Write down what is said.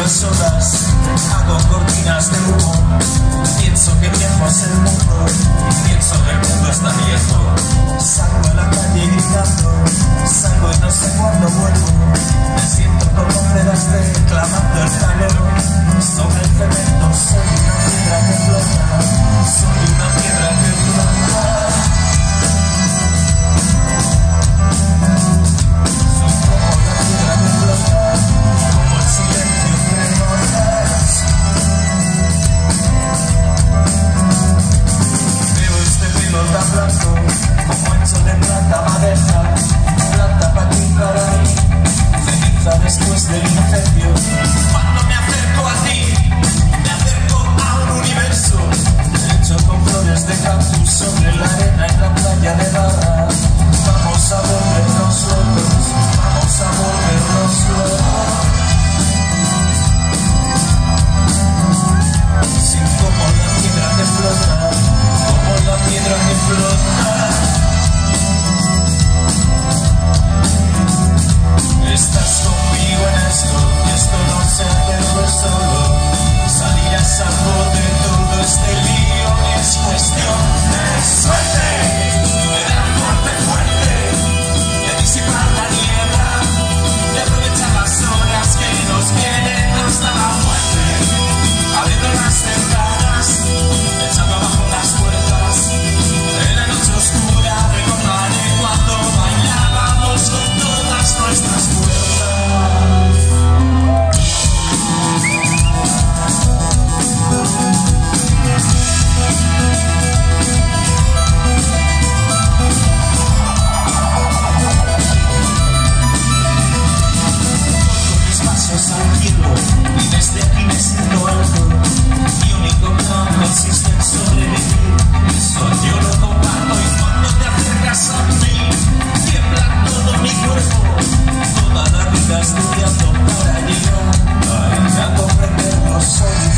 las olas, hago cortinas de humo. Pienso que tiempo es el mundo, pienso que el mundo está viejo. Salgo a la calle gritando, salgo y no sé cuándo vuelvo. Me siento como pedaste clamando el calor. Sobre el cemento soy una piedra que flota, soy una piedra que flota. Tan blanco como hecho de plata madeja, plata para ti para mí, ceniza después del incendio. Cuando me acerco a ti, me acerco a un universo hecho con flores de cactus sobre la arena en la playa de Barra. Vamos a volvernos locos, vamos a volvernos locos. Sin como la piedra que flota, como la piedra que flota. Estás conmigo en esto, y esto no se hace solo. Salir a salvo de todo este lío es cuestión de suerte, de dar golpe fuerte, de disipar la niebla, de aprovechar las horas que nos vienen hasta la muerte, abriendo las ventanas, echando abajo las puertas. En la noche oscura recordaré cuando bailábamos con todas nuestras fuerzas. Con mis pasos al cielo y desde aquí me siento alto. Mi único plan consiste en sobrevivir. Eso yo lo comparto y cuando te acercas a mí tiembla todo mi cuerpo. Toda la vida estudiando para llegar a comprenderlo. Soy